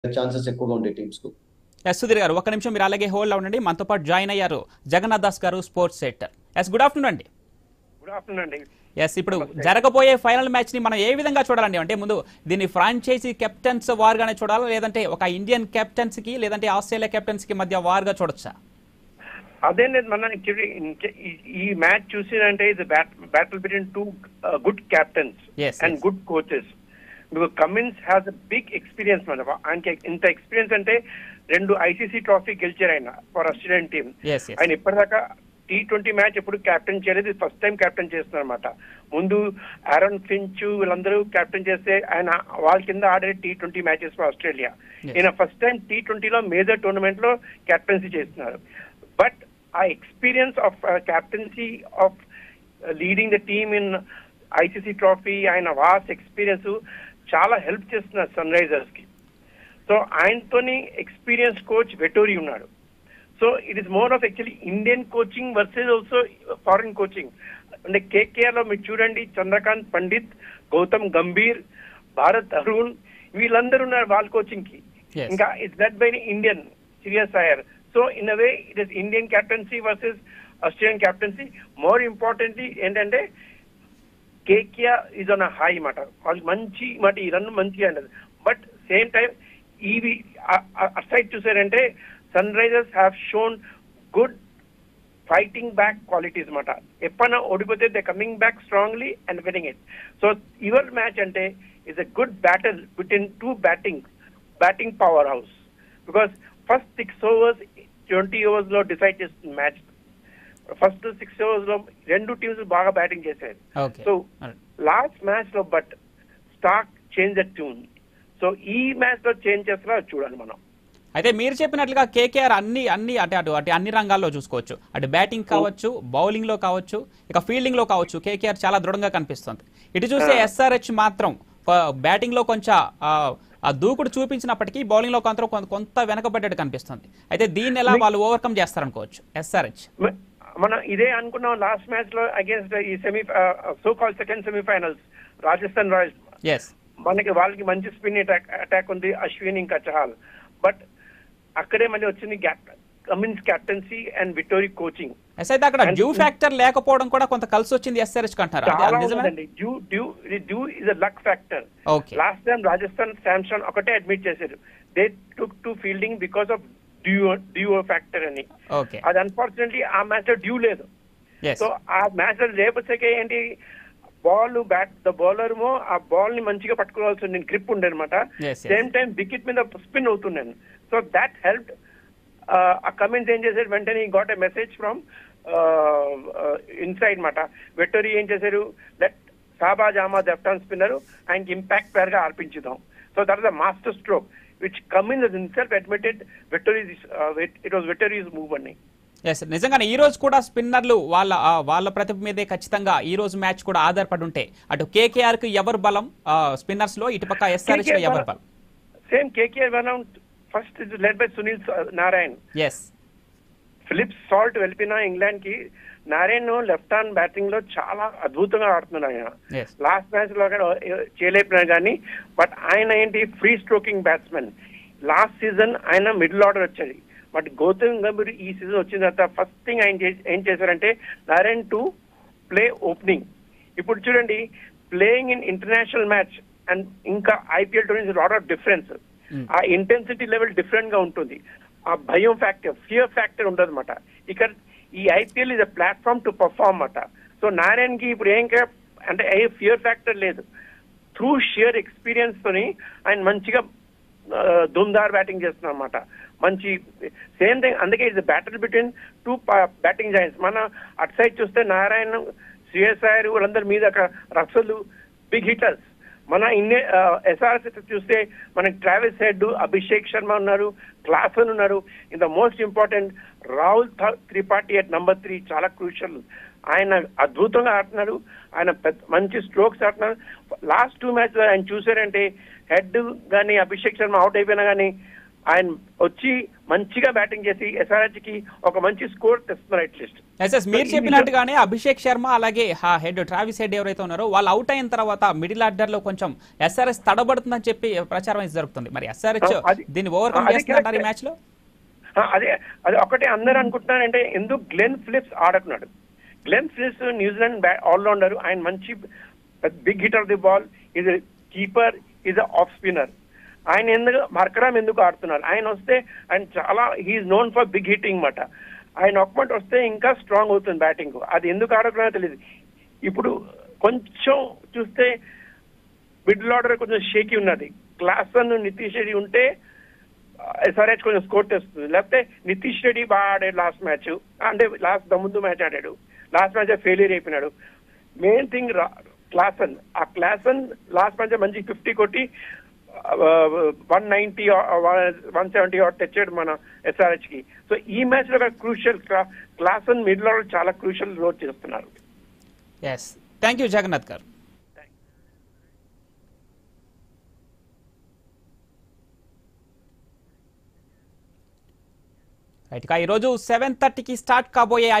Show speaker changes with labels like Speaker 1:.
Speaker 1: Chances ఎక్కువగా ఉంటాయి teams కు.
Speaker 2: సుధీర్ గారు ఒక్క నిమిషం మీరు అలాగే హోల్డ్ ఉండండి. మనతో పాటు జాయిన్ అయ్యారు జగన్నాథ్ దాస్ గారు, స్పోర్ట్స్ సెక్టర్. గుడ్ ఆఫ్టర్నూన్ అండి.
Speaker 3: గుడ్ ఆఫ్టర్నూన్ అండి.
Speaker 2: ఇప్పుడు జరగబోయే ఫైనల్ మ్యాచ్ ని మనం ఏ విధంగా చూడాలండి? అంటే ముందు దీన్ని ఫ్రాంచైజీ కెప్టెన్స్ వార్ గానే చూడాలా, లేదంటే ఒక ఇండియన్ కెప్టెన్స్ కి లేదంటే ఆస్ట్రేలియా కెప్టెన్స్ కి మధ్య వార్ గా చూడొచ్చా?
Speaker 3: అదే మన ఈ మ్యాచ్ చూసినంటే ఇది battle between two good captains and good coaches. Cummins has a big experience. ఆయనకి ఇంత ఎక్స్పీరియన్స్ అంటే 2 ICC ట్రోఫీ గెలిచారు ఆయన ఫర్ ఆస్ట్రేలియన్ టీమ్. ఆయన ఇప్పటిదాకా T20 మ్యాచ్ ఎప్పుడు క్యాప్టెన్ చేయలేదు, ఫస్ట్ టైం క్యాప్టెన్ చేస్తున్నారు అనమాట. ముందు ఆరోన్ ఫించ్ వీళ్ళందరూ క్యాప్టెన్ చేస్తే ఆయన వాళ్ళ కింద ఆడే T20 మ్యాచెస్ ఫర్ ఆస్ట్రేలియా. ఈయన ఫస్ట్ టైం T20లో మేజర్ టోర్నమెంట్ లో క్యాప్టెన్సీ చేస్తున్నారు. బట్ ఆ experience of captaincy of leading the team in ICC trophy, ఆయన వాస్ట్ ఎక్స్పీరియన్స్ చాలా హెల్ప్ చేస్తున్నారు సన్ రైజర్స్ కి. సో ఆయనతోని ఎక్స్పీరియన్స్ కోచ్ వెటోరీ ఉన్నాడు. So it is more of actually Indian coaching versus also foreign coaching. అంటే KKR లో మీరు చూడండి, చంద్రకాంత్ పండిత్, గౌతమ్ గంభీర్, భారత్ అరుణ్ వీళ్ళందరూ ఉన్నారు వాళ్ళ కోచింగ్ కి. ఇంకా it's led by Indian Shreyas Iyer. So in a way it is Indian captaincy versus Australian captaincy. More importantly ఏంటంటే KKR is on a high మాట, వాళ్ళు మంచి మాట, ఈ రన్ మంచిగా అంటది. బట్ సేమ్ టైం ఇవి అసైడ్ చూసారంటే Sunrisers have shown good fighting back qualities మాట. ఎప్పుడైనా ఓడిపోతే they coming back strongly and winning it. So your match అంటే is a good battle between two batting power house. Because first 6 overs 20 overs లో decide చేస్తుంది match. First 6 overs లో 2 teams బాగా batting చేశారు. So last match లో but stock change the tune. So ఈ match లో change చేస్తున్నా చూడాలి మనం.
Speaker 2: అయితే మీరు చెప్పినట్లుగా KKR అన్ని అన్ని రంగాల్లో చూసుకోవచ్చు. అటు బ్యాటింగ్ కావచ్చు, బౌలింగ్ లో కావచ్చు, ఇక ఫీల్డింగ్ లో కావచ్చు, KKR చాలా దృఢంగా కనిపిస్తుంది. ఇటు చూస్తే SRH మాత్రం బ్యాటింగ్ లో కొంచెం ఆ దూకుడు చూపించినప్పటికీ బౌలింగ్ లో కొంత వెనకబడ్డట్టు కనిపిస్తుంది. అయితే దీన్ని ఎలా వాళ్ళు ఓవర్కమ్ చేస్తారనుకోవచ్చు SRH?
Speaker 3: మనం ఇదే అనుకున్నాం లాస్ట్ మ్యాచ్ లో అగేన్స్ట్ ఈ so call second semifinals Rajasthan Royals. మనకి వాళ్ళకి మంచి స్పిన్ అటాక్ ఉంది, అశ్విన్ ఇంకా చహల్. బట్ అక్కడే మళ్ళీ వచ్చింది Cummins captaincy and Vettori coaching.
Speaker 2: అయితే అక్కడ డ్యూ ఫ్యాక్టర్ లేకపోవడం కూడా కొంత కలిసి వచ్చింది SRH కంటారా?
Speaker 3: Dew is a luck factor. Last time Rajasthan Samson ఒకటే అడ్మిట్ చేశారు, they took to fielding because of dew factor అని. అది అన్ఫార్చునేట్లీ ఆ మ్యాచ్ లో డ్యూ లేదు. సో ఆ మ్యాచ్ లో లేకపోతే ఏంటి, ద బౌలర్ ఆ బాల్ ని మంచిగా పట్టుకోవాల్సి ఉంది, గ్రిప్ ఉండే అనమాట. సేమ్ టైం వికెట్ మీద స్పిన్ అవుతున్నాను. So that help. ఆ కమిన్స్ ఏం చేశారు, వెంటనే got a message from inside మాట. వెటోరీ ఏం చేశారు, let Shahbaz Ahmed left hand spinner, ఆయనకి ఇంపాక్ట్ ప్లేయర్ గా ఆర్పించుదాం. So that is the master stroke which Cummins has himself admitted it was Vettori's move అని.
Speaker 2: నిజంగానే ఈ రోజు కూడా స్పిన్నర్లు వాళ్ళ ప్రతిభ మీదే ఖచ్చితంగా ఈ రోజు మ్యాచ్ కూడా ఆధారపడి ఉంటే అటు KKR కు ఎవరు బలం స్పిన్నర్స్ లో, ఇటుపక్క SRH లో ఎవరు బలం?
Speaker 3: సేమ్ KKR బలం first is led by Sunil Narine. Philip Salt వెళ్ళిపోయిన ఇంగ్లాండ్ కి, నారాయణ్ లెఫ్ట్ హ్యాండ్ బ్యాటింగ్ లో చాలా అద్భుతంగా ఆడుతున్నారు ఆయన. లాస్ట్ మ్యాచ్ లో చేయలేకపోయినా కానీ, బట్ ఆయన ఏంటి free stroking batsmen. Last season ఆయన మిడిల్ ఆర్డర్ వచ్చేది, బట్ గౌతమ్ గంభీర్ ఈ సీజన్ వచ్చిన తర్వాత ఫస్ట్ థింగ్ ఆయన ఏం చేశారంటే నారాయణ్ టు ప్లే ఓపెనింగ్. ఇప్పుడు చూడండి, playing in international match and ఇంకా IPL tournaments lot of difference. ఆ ఇంటెన్సిటీ లెవెల్ డిఫరెంట్ గా ఉంటుంది. ఆ భయం ఫ్యాక్టర్, ఫియర్ ఫ్యాక్టర్ ఉండదు అనమాట. ఇక్కడ ఈ IPL is a platform to perform అన్నమాట. సో నారాయణ్ కి ఇప్పుడు ఏం అంటే ఏ ఫియర్ ఫ్యాక్టర్ లేదు. త్రూ షియర్ ఎక్స్పీరియన్స్ తోని ఆయన మంచిగా దుమ్దార్ బ్యాటింగ్ చేస్తున్నారు అనమాట. మంచి సేమ్ థింగ్. అందుకే it's battle between two batting giants. మన అటు సైడ్ చూస్తే నారాయణ్, శ్రేయస్ అయ్యర్ వాళ్ళందరి మీద రసలు బిగ్ హిటర్స్. మన SRH చూస్తే మనకి ట్రావిస్ హెడ్, అభిషేక్ శర్మ ఉన్నారు, క్లాసన్ ఉన్నారు. In the most important Rahul Tripathi at number 3 చాలా క్రూషియల్. ఆయన అద్భుతంగా ఆడుతున్నారు, ఆయన మంచి స్ట్రోక్స్ ఆడుతున్నారు. లాస్ట్ 2 మ్యాచ్ ఆయన చూసారంటే హెడ్ కానీ అభిషేక్ శర్మ అవుట్ అయిపోయినా కానీ ఆయన వచ్చి మంచిగా బ్యాటింగ్ చేసి SRH కి ఒక మంచి స్కోర్ తెస్తున్నారు అట్లీస్ట్.
Speaker 2: ఎస్ఎస్ మీరు చెప్పినట్టుగానే అభిషేక్ శర్మ అలాగే హెడ్ ట్రావిస్ హెడ్ ఎవరైతే ఉన్నారో వాళ్ళు అవుట్ అయిన తర్వాత మిడిల్ ఆర్డర్ లో కొంచెం SRH తడబడుతుందని చెప్పి ప్రచారం అయితే జరుగుతుంది. మరి SRH దీన్ని ఓవర్కమ్ చేస్తున్నారు ఈ మ్యాచ్ లో.
Speaker 3: అదే ఒకటే అందరూ అనుకుంటున్నారంటే ఎందుకు గ్లెన్ ఫిలిప్స్ ఆడుతున్నాడు. గ్లెన్ ఫిలిప్స్ న్యూజిలాండ్ ఆల్రౌండర్, ఆయన మంచి big hitter the ball, is keeper, is off spinner. ఆయన ఎందుకు మర్కరామ్ ఎందుకు ఆడుతున్నారు? ఆయన వస్తే ఆయన చాలా he's known for big hitting మాట. ఆయన ఒక్కటి వస్తే ఇంకా స్ట్రాంగ్ అవుతుంది బ్యాటింగ్. అది ఎందుకు ఆడకున్నా తెలియదు. ఇప్పుడు కొంచెం చూస్తే మిడిల్ ఆర్డర్ కొంచెం షేకీ ఉన్నది. క్లాసన్, నితీష్ రెడ్డి ఉంటే SRH కొంచెం స్కోర్ తెస్తుంది. లేకపోతే నితీష్ రెడ్డి బాగా ఆడాడు లాస్ట్ మ్యాచ్, అంటే లాస్ట్ ముందు మ్యాచ్ ఆడాడు. లాస్ట్ మ్యాచ్ ఫెయిలియర్ అయిపోయినాడు. Main thing Klaasen. ఆ క్లాసన్ లాస్ట్ మ్యాచ్ మంచి 50 కొట్టి 190 170 తెచ్చాడు మన SRH కి. సో ఈ మ్యాచ్ లో క్రూషియల్ క్లాసన్ మిడిల్ ఆర్డర్ చాలా క్రూషియల్ రోల్ చేస్తున్నారు.
Speaker 2: ఎస్, థ్యాంక్ యూ జగన్నాథ్ గారు. రైట్, ఈరోజు 7:30కి స్టార్ట్ కాబోయే